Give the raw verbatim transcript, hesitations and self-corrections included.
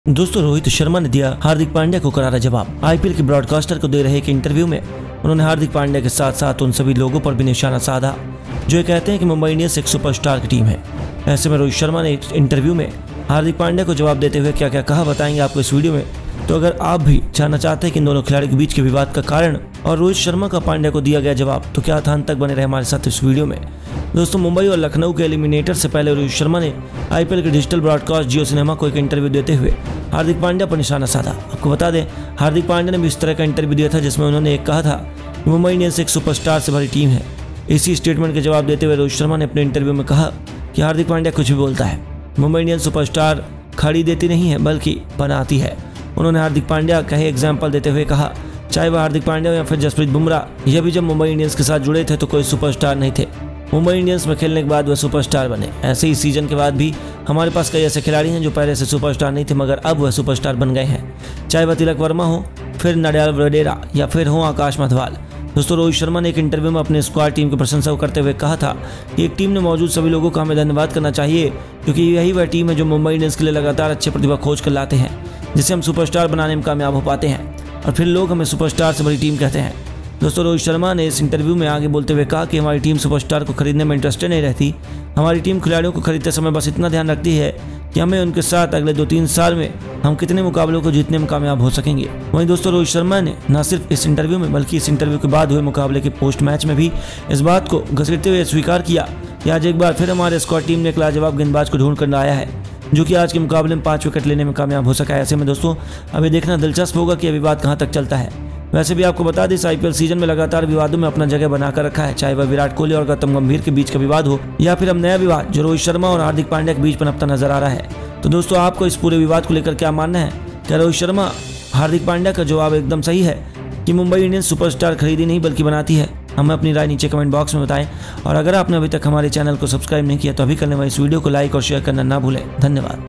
दोस्तों, रोहित शर्मा ने दिया हार्दिक पांड्या को करारा जवाब। आईपीएल के ब्रॉडकास्टर को दे रहे एक इंटरव्यू में उन्होंने हार्दिक पांड्या के साथ साथ उन सभी लोगों पर भी निशाना साधा जो ये कहते हैं कि मुंबई इंडियंस एक सुपरस्टार की टीम है। ऐसे में रोहित शर्मा ने एक इंटरव्यू में हार्दिक पांड्या को जवाब देते हुए क्या क्या कहा बताएंगे आपको इस वीडियो में। तो अगर आप भी जानना चाहते हैं कि इन दोनों खिलाड़ियों के बीच के विवाद का कारण और रोहित शर्मा का पांड्या को दिया गया जवाब, तो क्या था अंत तक बने रहे हमारे साथ इस वीडियो में। दोस्तों, मुंबई और लखनऊ के एलिमिनेटर से पहले रोहित शर्मा ने आईपीएल के डिजिटल ब्रॉडकास्ट जियो सिनेमा को एक इंटरव्यू देते हुए हार्दिक पांड्या पर निशाना साधा। आपको बता दें, हार्दिक पांड्या ने भी इस तरह का इंटरव्यू दिया था जिसमें उन्होंने एक कहा था कि मुंबई इंडियंस एक सुपरस्टार से भरी टीम है। इसी स्टेटमेंट के जवाब देते हुए रोहित शर्मा ने अपने इंटरव्यू में कहा कि हार्दिक पांड्या कुछ भी बोलता है, मुंबई इंडियंस सुपरस्टार खड़ी देती नहीं है बल्कि बनाती है। उन्होंने हार्दिक पांड्या का ही एग्जाम्पल देते हुए कहा, चाहे वह हार्दिक पांड्या या फिर जसप्रीत बुमराह, यह भी जब मुंबई इंडियंस के साथ जुड़े थे तो कोई सुपरस्टार नहीं थे। मुंबई इंडियंस में खेलने के बाद वह सुपरस्टार बने। ऐसे ही सीजन के बाद भी हमारे पास कई ऐसे खिलाड़ी हैं जो पहले से सुपरस्टार नहीं थे मगर अब वह सुपरस्टार बन गए हैं, चाहे वह तिलक वर्मा हो, फिर नडियाल वडेरा या फिर हो आकाश मधवाल। दोस्तों, रोहित शर्मा ने एक इंटरव्यू में अपने स्क्वाड टीम की प्रशंसा करते हुए कहा था कि एक टीम में मौजूद सभी लोगों का हमें धन्यवाद करना चाहिए क्योंकि यही वह टीम है जो मुंबई इंडियंस के लिए लगातार अच्छे प्रतिभा खोज कर लाते हैं जिसे हम सुपरस्टार बनाने में कामयाब हो पाते हैं और फिर लोग हमें सुपरस्टार से बड़ी टीम कहते हैं। दोस्तों, रोहित शर्मा ने इस इंटरव्यू में आगे बोलते हुए कहा कि हमारी टीम सुपरस्टार को खरीदने में इंटरेस्टेड नहीं रहती। हमारी टीम खिलाड़ियों को खरीदते समय बस इतना ध्यान रखती है कि हमें उनके साथ अगले दो तीन साल में हम कितने मुकाबलों को जीतने में कामयाब हो सकेंगे। वहीं दोस्तों, रोहित शर्मा ने न सिर्फ इस इंटरव्यू में बल्कि इस इंटरव्यू के बाद हुए मुकाबले के पोस्ट मैच में भी इस बात को घसीटते हुए स्वीकार किया कि आज एक बार फिर हमारे स्क्वाड टीम ने एक लाजवाब गेंदबाज को ढूंढ कर लाया है जो कि आज के मुकाबले में पांच विकेट लेने में कामयाब हो सका है। ऐसे में दोस्तों, अभी देखना दिलचस्प होगा कि यह विवाद कहां तक चलता है। वैसे भी आपको बता दें, इस आईपीएल सीजन में लगातार विवादों में अपना जगह बनाकर रखा है, चाहे वह विराट कोहली और गौतम गंभीर के बीच का विवाद हो या फिर अब नया विवाद जो रोहित शर्मा और हार्दिक पांड्या के बीच पनपता नजर आ रहा है। तो दोस्तों, आपको इस पूरे विवाद को लेकर क्या मानना है? क्या रोहित शर्मा हार्दिक पांड्या का जवाब एकदम सही है कि मुंबई इंडियंस सुपरस्टार खरीदी नहीं बल्कि बनाती है? हमें अपनी राय नीचे कमेंट बॉक्स में बताएं और अगर आपने अभी तक हमारे चैनल को सब्सक्राइब नहीं किया तो अभी करने वाले इस वीडियो को लाइक और शेयर करना ना भूलें। धन्यवाद।